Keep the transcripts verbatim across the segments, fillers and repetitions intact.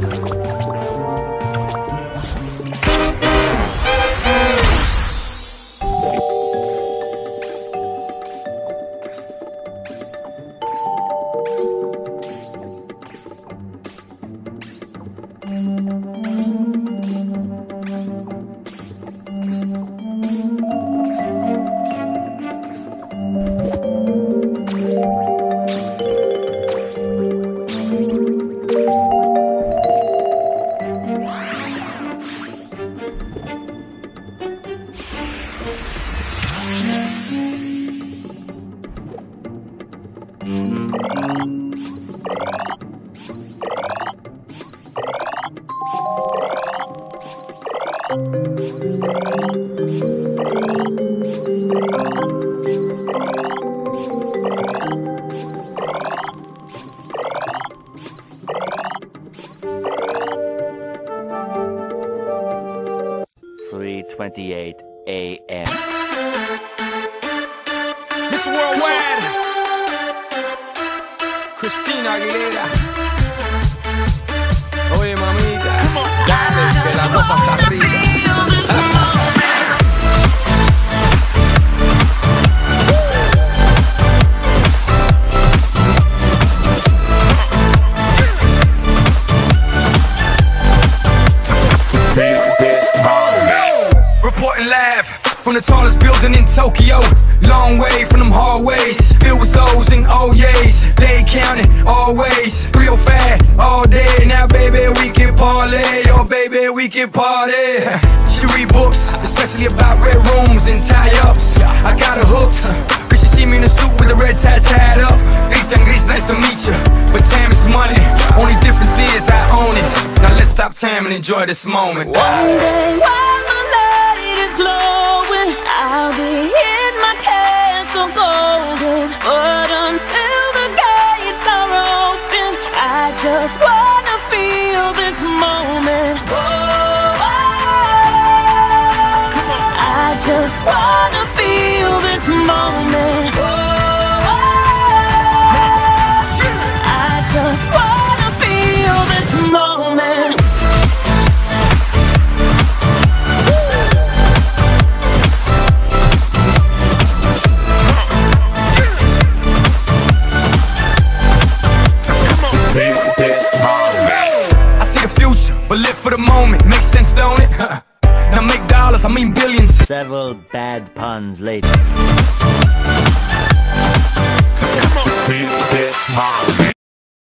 three twenty-eight a m Miss Worldwide, Christina Aguilera. Oye, mamita, dale, que la cosa está arriba. Reporting live from the tallest building in Tokyo. Long way from them hallways, filled with O's and O's. They counting always, real fat all day. Now baby we can parlay, oh baby we can party. She read books, especially about red rooms and tie-ups. I got her hooked, cause she see me in a suit with the red tie tied up. Rita and Gris, nice to meet you, but time is money. Only difference is I own it. Now let's stop time and enjoy this moment. One day while the light is glowing, I'll be in my castle golden. But until the gates are open, I just wanna feel this moment. Whoa, I just wanna feel this moment. Whoa, I just wanna feel this moment. But live for the moment, makes sense, don't it? Now make dollars, I mean billions. Several bad puns later. Feel this moment.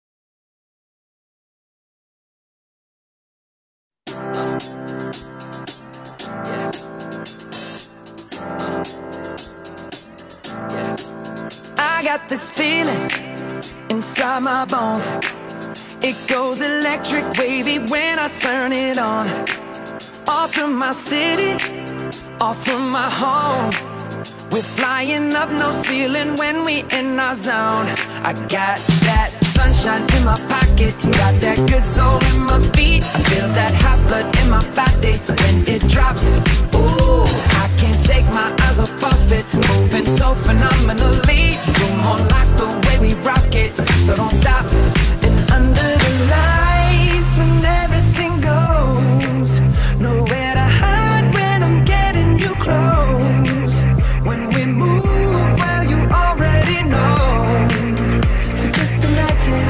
I got this feeling inside my bones. It goes electric wavy when I turn it on. Off from my city, off from my home. We're flying up, no ceiling when we in our zone. I got that sunshine in my pocket, got that good soul in my feet. I feel that hot blood in my body when it drops. Ooh, I can't take my eyes off of it, moving so phenomenally. You're more like the way we rock it, so don't stop. Under the lights when everything goes, nowhere to hide when I'm getting you close. When we move, well you already know. So just imagine,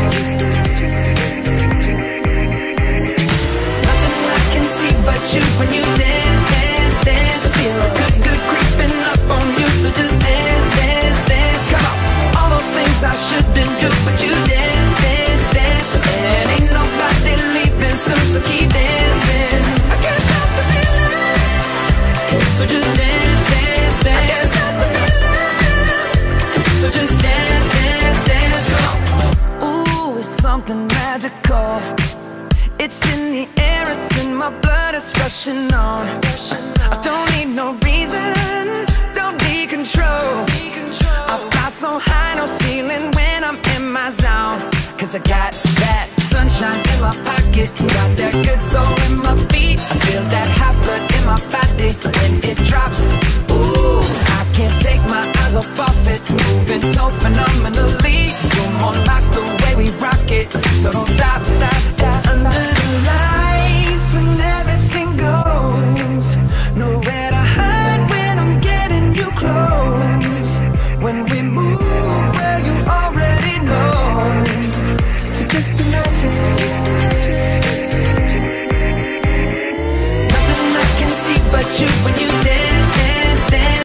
nothing I can see but you when you dance, dance, dance. Feel good, good creeping up on you. So just dance, dance, dance. Come on, all those things I shouldn't do, but you dance, dance, dance. And ain't nobody leaving soon, so keep dancing. I can't stop the feeling, so just dance, dance, dance. I can't stop the feeling, so just dance, dance, dance. Come on. Ooh, it's something magical. It's in the air, it's in my blood, it's rushing on. I don't need no reason, don't be control. I fly so high, no ceiling when I'm in my zone. Cause I got that sunshine in my pocket, got that good soul in my feet. I feel that hot blood in my body when it drops. Ooh, I can't take my eyes off of it, moving so phenomenal.